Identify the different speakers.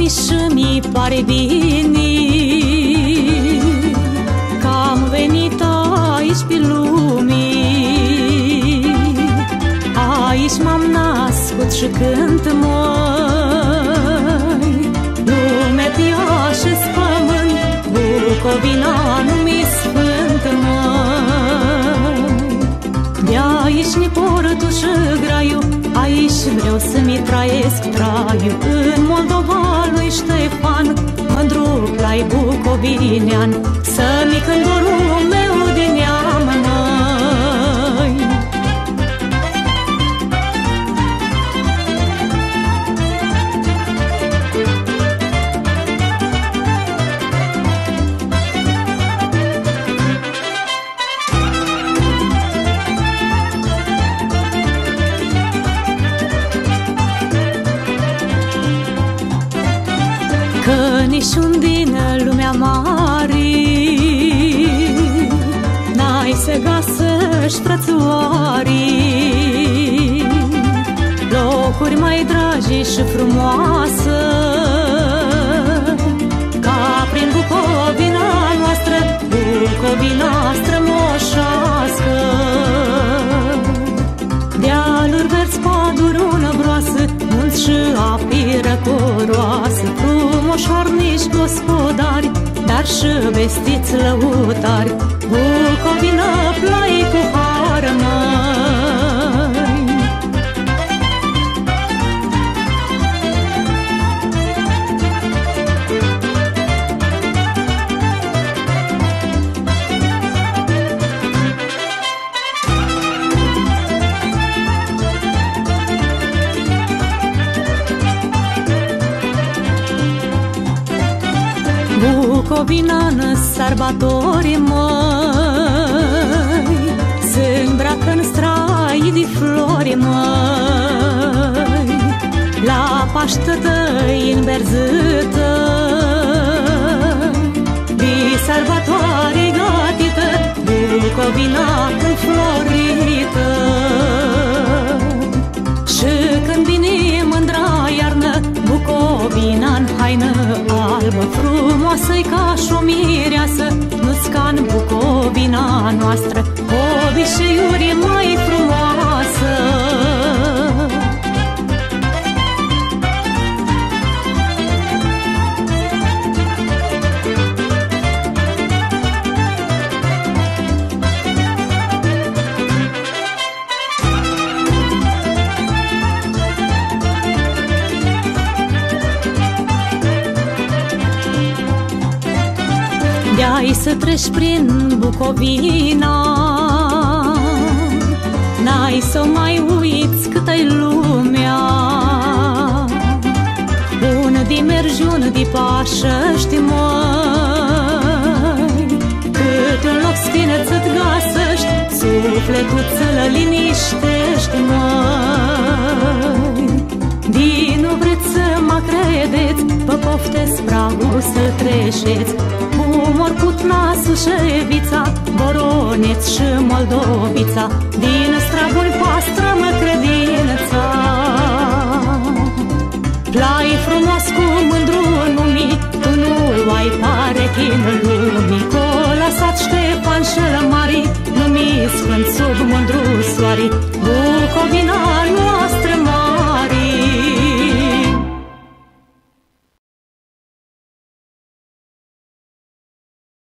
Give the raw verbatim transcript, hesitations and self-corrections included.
Speaker 1: și mi pare bine că am venit aici pe lume. Aici m-am născut și cânt, măi, lumea pe așa-s pământ, Bucovina nu-mi sfânt, măi. De-aici Niportul și Graiu, aici vreau să-mi trăiesc traiu. În Moldova lui Ștefan, mândru plai bucovinean, să-mi cânt dorul meu din neam, măi. Că niciun din lumea mare n-ai să găsești frățioare, locuri mai dragi și frumoasă ca prin Bucovina noastră, Bucovina strămoșească. Dealuri verzi, păduri unăbroasă, munți și api răcoroasă, frumoșornici gospodari, dar și vestiți lăutari, Bucovina plai cu har, măi. Bucovina-n sărbători, măi, se-mbracă-n strai de flori, măi, la Paște tăi înverzită, de sărbătoare gatită, Bucovina înflorită. Și când vine mândra iarnă, Bucovina-n haină albă, frumoasă-i ca și o mireasă, nu-ți ca-n Bucovina noastră, obișeiuri mai frumoasă. De-ai să treci prin Bucovina, n-ai să mai uiți cât-ai lumea. Un de mergi, un de pașăști, măi, cât un loc sfine ți-ți găsești, sufletul ți-l liniștești, măi. Din nu vreți să mă credeți, pe pofte-s pragul să treceți, Umor, Cutna, Sușevița, Boroneț și Moldovița, din straburi pastră-mă credința. Plai frumos cu mândru numii, tu nu-l ai pare chin lumii, că lăsat Ștefan și Mari, numii sfânt sub mândru soari, Bucovina